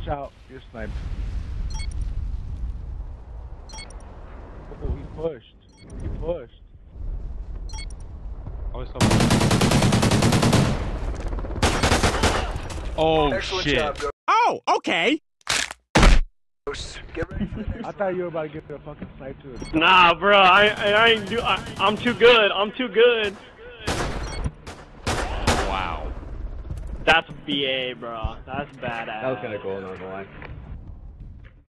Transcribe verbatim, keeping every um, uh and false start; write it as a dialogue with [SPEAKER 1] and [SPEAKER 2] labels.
[SPEAKER 1] Watch out, you're sniped. Oh, he pushed. He pushed.
[SPEAKER 2] Oh
[SPEAKER 3] Excellent
[SPEAKER 2] shit.
[SPEAKER 3] job, Ghost.
[SPEAKER 4] Oh, okay.
[SPEAKER 3] Get ready for the next
[SPEAKER 1] I thought you were about to get a fucking snipe to it.
[SPEAKER 5] Nah, bro, I, I ain't do. I, I'm too good. I'm too good.
[SPEAKER 2] Wow.
[SPEAKER 5] That's B A, bro. That's badass.
[SPEAKER 6] That was kinda cool, not gonna lie.